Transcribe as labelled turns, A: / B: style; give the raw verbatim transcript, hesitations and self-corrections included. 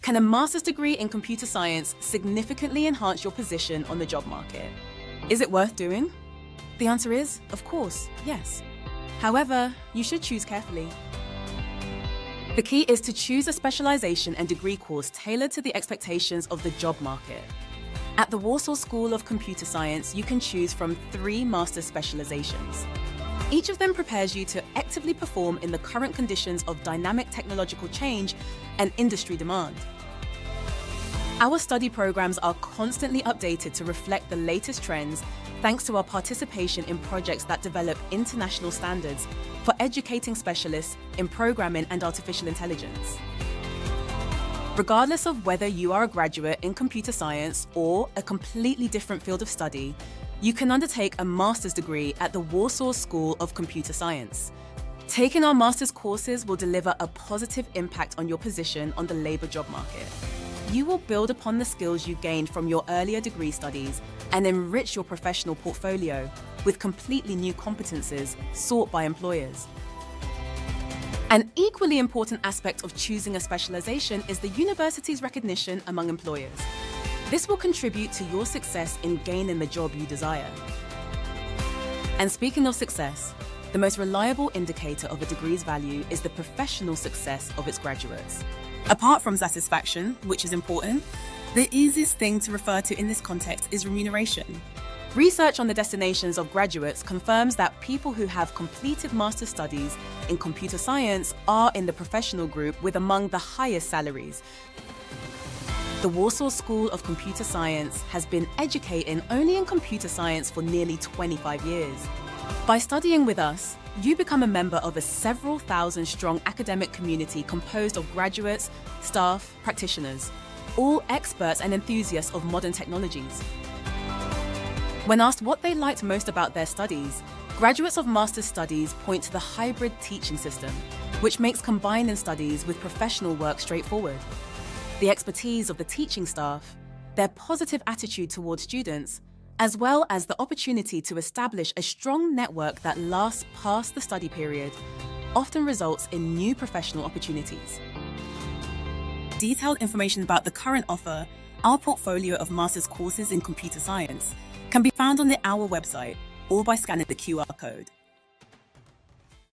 A: Can a master's degree in computer science significantly enhance your position on the job market? Is it worth doing? The answer is, of course, yes. However, you should choose carefully. The key is to choose a specialization and degree course tailored to the expectations of the job market. At the Warsaw School of Computer Science, you can choose from three master's specializations. Each of them prepares you to actively perform in the current conditions of dynamic technological change and industry demand. Our study programs are constantly updated to reflect the latest trends, thanks to our participation in projects that develop international standards for educating specialists in programming and artificial intelligence. Regardless of whether you are a graduate in computer science or a completely different field of study, you can undertake a master's degree at the Warsaw School of Computer Science. Taking our master's courses will deliver a positive impact on your position on the labor job market. You will build upon the skills you gained from your earlier degree studies and enrich your professional portfolio with completely new competences sought by employers. An equally important aspect of choosing a specialization is the university's recognition among employers. This will contribute to your success in gaining the job you desire. And speaking of success, the most reliable indicator of a degree's value is the professional success of its graduates. Apart from satisfaction, which is important, the easiest thing to refer to in this context is remuneration. Research on the destinations of graduates confirms that people who have completed master's studies in computer science are in the professional group with among the highest salaries. The Warsaw School of Computer Science has been educating only in computer science for nearly twenty-five years. By studying with us, you become a member of a several thousand strong academic community composed of graduates, staff, practitioners, all experts and enthusiasts of modern technologies. When asked what they liked most about their studies, graduates of master's studies point to the hybrid teaching system, which makes combining studies with professional work straightforward. The expertise of the teaching staff, their positive attitude towards students, as well as the opportunity to establish a strong network that lasts past the study period, often results in new professional opportunities. Detailed information about the current offer, our portfolio of master's courses in computer science, can be found on the our website or by scanning the Q R code.